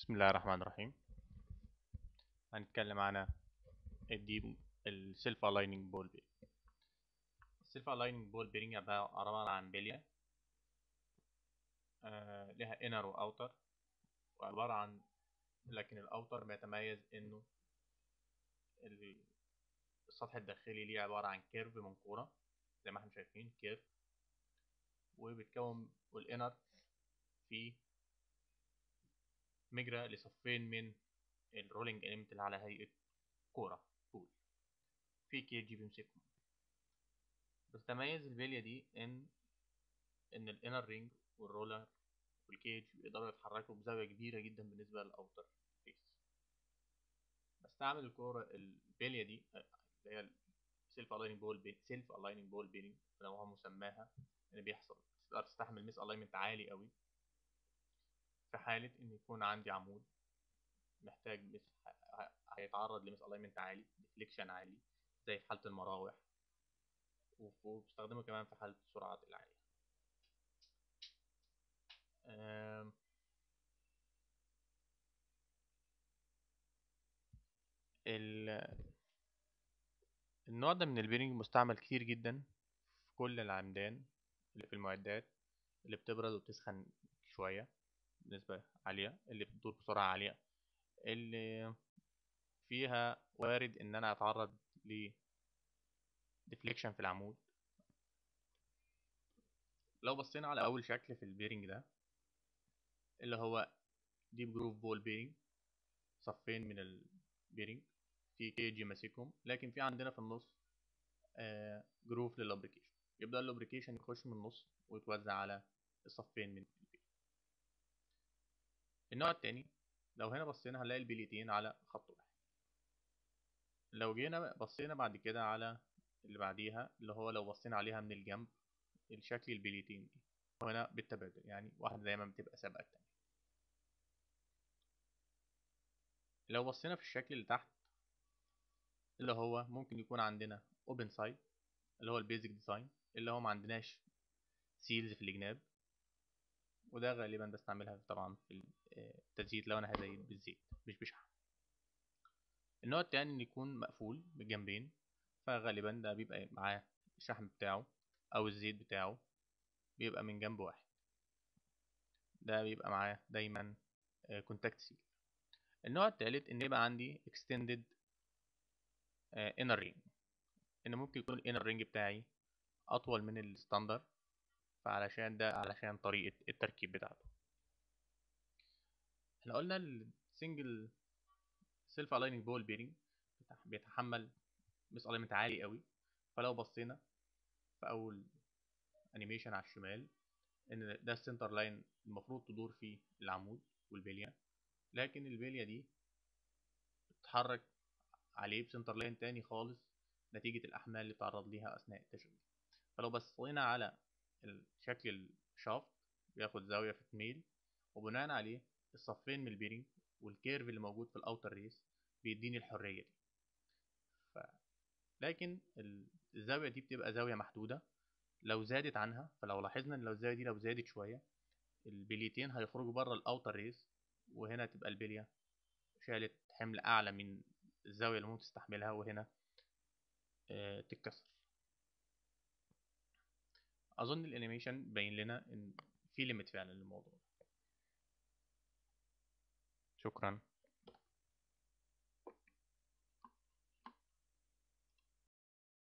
بسم الله الرحمن الرحيم. هنتكلم عن السيلف الايننج بول بيرنج. السيلف الايننج بول بيرنج عبارة عن بلية لها انر واوتر، وعبارة عن لكن الاوتر بيتميز انه السطح الداخلي ليه عبارة عن كيرف من كورة زي ما احنا شايفين كيرف، وبتكون والانر في مجرى لصفين من الرولينج اليمنت اللي على هيئة كورة طول في كي جي بيمسكهم. بس تميز البلية دي ان الانر رينج والرولر والكيج بيقدروا يتحركوا بزاوية كبيرة جدا بالنسبة للأوتر فيس. بستعمل الكورة البلية دي اللي هي سيلف الايننج بول بيرنج لو هو مسماها، ان بيحصل تقدر تستحمل ميس الاينمنت عالي قوي في حالة ان يكون عندي عمود محتاج هيتعرض لميس الاينمنت عالي، ديفليكشن عالي، زي في حالة المراوح، وبستخدمه كمان في حالة السرعات العالية. النوع ده من البيرنج مستعمل كتير جدا في كل العمدان اللي في المعدات اللي بتبرد وبتسخن شوية بنسبة عالية، اللي بتدور بسرعة عالية، اللي فيها وارد ان انا اتعرض ل deflection في العمود. لو بصينا على اول شكل في البيرنج ده اللي هو ديب جروف بول بيرنج، صفين من البيرنج في كيج ماسكهم، لكن في عندنا في النص جروف للابريكيشن، يبدأ اللوبريكيشن يخش من النص ويتوزع على الصفين من البيرنج. النوع التاني لو هنا بصينا هنلاقي البليتين على خط واحد. لو جينا بصينا بعد كده على اللي بعديها اللي هو لو بصينا عليها من الجنب الشكل البليتين دي هنا بالتبادل، يعني واحدة دايما بتبقى سابقة التانية. لو بصينا في الشكل اللي تحت اللي هو ممكن يكون عندنا اوبن سايد اللي هو البيزك ديزاين اللي هو ما عندناش سيلز في الجناب، وده غالبا بستعملها طبعا في التزييت لو انا هزيد بالزيت مش بشحن. النوع التاني ان يكون مقفول بالجنبين، فغالبا ده بيبقى معاه الشحم بتاعه او الزيت بتاعه بيبقى من جنب واحد، ده بيبقى معاه دايما كونتاكت سيل. النوع التالت ان يبقى عندي extended inner ring، ان ممكن يكون الانر رينج بتاعي اطول من الستاندر، فعلشان ده علشان طريقة التركيب بتاعته. احنا قلنا السنجل سيلف الايننج بول بيرنج بيتحمل مس الاينمنت عالي قوي، فلو بصينا في اول انيميشن على الشمال ان ده السنتر لاين المفروض تدور فيه العمود والبليه، لكن البليه دي بتتحرك عليه بسنتر لاين تاني خالص نتيجة الأحمال اللي تعرض ليها أثناء التشغيل. فلو بصينا على شكل الشافت بياخد زاوية في الميل، وبناء عليه الصفين من البيرنج والكيرف اللي موجود في الأوتر ريس بيديني الحرية دي. لكن الزاوية دي بتبقى زاوية محدودة، لو زادت عنها فلو لاحظنا ان لو الزاوية دي لو زادت شوية البليتين هيخرجوا بره الأوتر ريس، وهنا تبقى البلية شالت حمل أعلى من الزاوية اللي ممكن تستحملها، وهنا تتكسر. اظن الانيميشن باين لنا ان في ليميت فعلا للموضوع. شكرا.